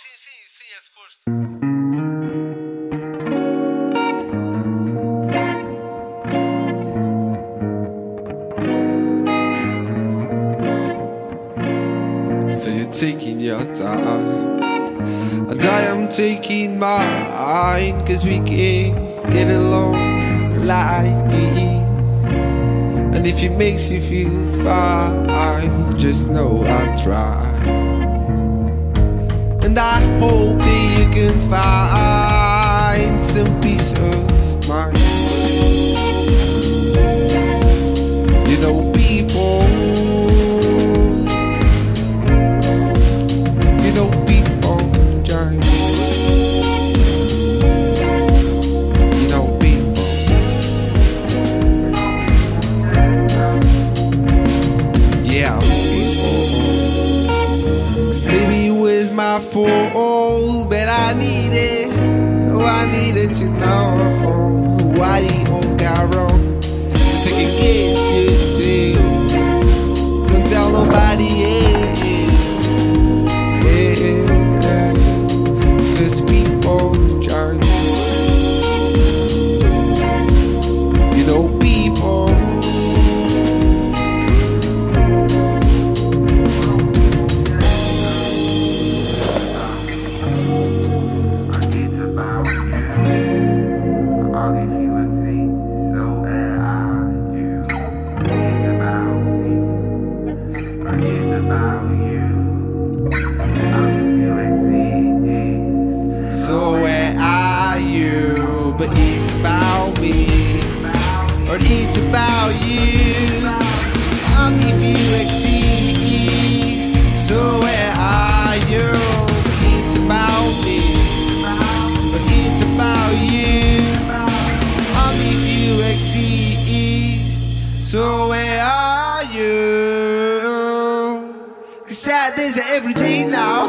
sim, é suposto. So you're taking your time, and I am taking mine, 'cause we can get along like this. And if it makes you feel fine, just know I've tried. And I hope that you can find some peace of mind. You know, people, my fault, but I needed to know why it all got wrong. Second guess yourself, don't tell nobody else, yeah, 'cause people change. You know, people. So where are you? But it's about me, or it's about you. Only if you exist. So where are you? It's about me, but it's about you. Only if you exist. So where are you? 'Cause sad days are every day now.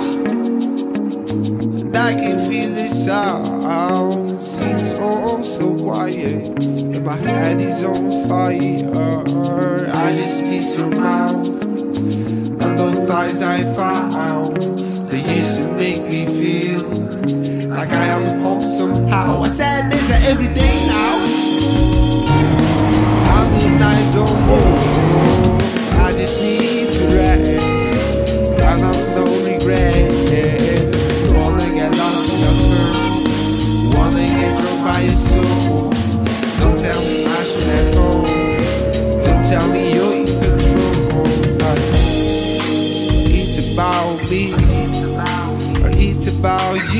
I can feel the sound, seems all so quiet, and my head is on fire. I just miss your mouth and those thighs I found. They used to make me feel like I am home somehow. I said there's an everyday now. I'm the nights on more. I just need to rest, and I've no regret. Get lost in your curves, wanna get drunk by your soul. Don't tell me I should let go, don't tell me you're in control. It's about me, or it's about you.